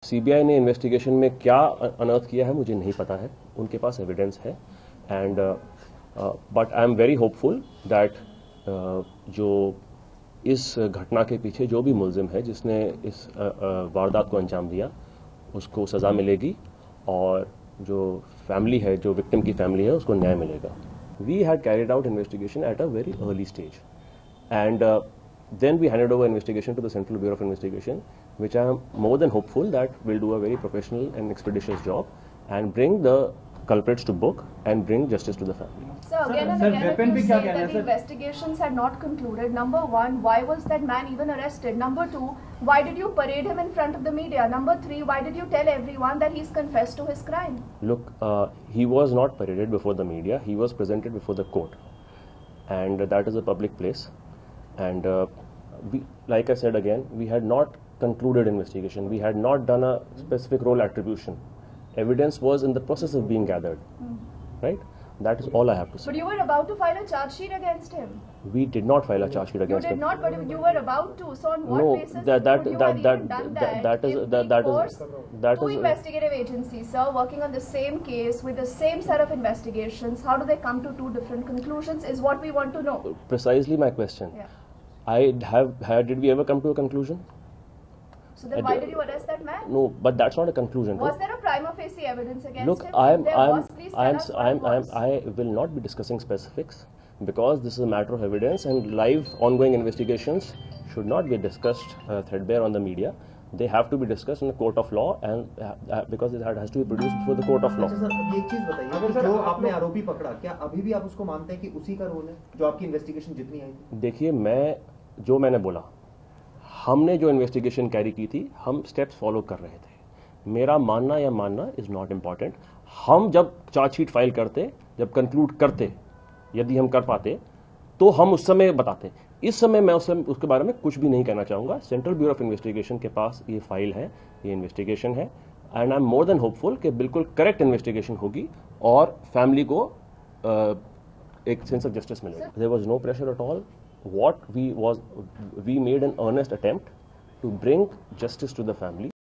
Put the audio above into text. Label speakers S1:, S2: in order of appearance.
S1: CBI ने investigation में क्या अनर्थ किया है मुझे नहीं पता है, उनके पास एविडेंस है and but I am very hopeful that जो इस घटना के पीछे जो भी मुलजिम है जिसने इस वारदात को अंजाम दिया उसको सज़ा मिलेगी और जो फैमिली है, जो विक्टिम की फैमिली है, उसको न्याय मिलेगा. We had carried out investigation at a very early stage and then we handed over investigation to the Central Bureau of Investigation, which I am more than hopeful that will do a very professional and expeditious job and bring the culprits to book and bring justice to the family.
S2: So again and again, if you say that the investigations had not concluded, number one, why was that man even arrested? Number two, why did you parade him in front of the media? Number three, why did you tell everyone that he's confessed to his crime?
S1: Look, he was not paraded before the media. He was presented before the court, and that is a public place. And we, like I said again, we had not concluded investigation. We had not done a specific role attribution. Evidence was in the process of being gathered, right? That is all I have to say.
S2: But you were about to file a charge sheet against him.
S1: We did not file a charge sheet against him.
S2: You did not, but you were about to. So on what basis would you have even done that?
S1: That
S2: two investigative agencies, sir, working on the same case with the same set of investigations. How do they come to two different conclusions? Is what we want to know.
S1: Precisely my question.
S2: Yeah.
S1: Did we ever come to a conclusion?
S2: So then why did you arrest that man?
S1: No, but that's not a conclusion.
S2: Was there a prima facie evidence against
S1: Look,
S2: him?
S1: I will not be discussing specifics because this is a matter of evidence and live ongoing investigations should not be discussed threadbare on the media. They have to be discussed in the court of law and because it has to be produced before the court of law.
S3: अच्छा sir, एक चीज बताइए, अगर जो आपने आरोपी पकड़ा, क्या अभी भी आप उसको मानते हैं कि उसी का रोल है जो आपकी इन्वेस्टिगेशन जितनी आई थी?
S1: देखिए, मैंने बोला, हमने जो इन्वेस्टिगेशन कैरी की थी, हम स्टेप्स फॉलो कर रहे थे. मेरा मानना या मानना इज नॉट इम्पॉर्टेंट. हम जब चार्जशीट फाइल करते, जब कंक्लूड करते, यदि हम कर पाते तो हम उस समय बताते. इस समय मैं उसके बारे में कुछ भी नहीं कहना चाहूँगा. सेंट्रल ब्यूरो ऑफ इन्वेस्टिगेशन के पास ये फाइल है, ये इन्वेस्टिगेशन है and I am more than hopeful कि बिल्कुल करेक्ट इन्वेस्टिगेशन होगी और फैमिली को एक सेंस ऑफ जस्टिस मिलेगा. There was no pressure at all. What we made an earnest attempt to bring justice to the family.